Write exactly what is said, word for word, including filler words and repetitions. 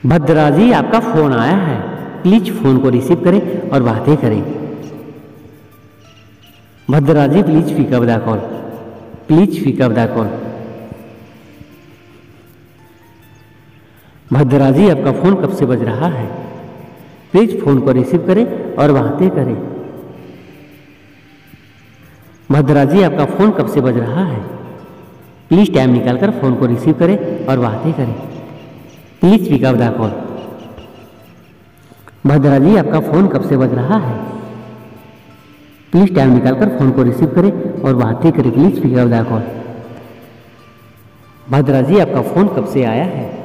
भद्रा जी, आपका फोन आया है, प्लीज फोन को रिसीव करें और बातें करें। Bhadra ji, please pick up the call, please pick up the call. Bhadra ji, आपका फोन कब से बज रहा है, प्लीज फोन को रिसीव करें और बातें करें। भद्रा जी, आपका फोन कब से बज रहा है, प्लीज टाइम निकालकर फोन को रिसीव करें और बातें करें। Please pick up the call. Bhadra ji, आपका फोन कब से बज रहा है, प्लीज टाइम निकालकर फोन को रिसीव करें और बातें करें। Please pick up the call. Bhadra ji, आपका फोन कब से आया है,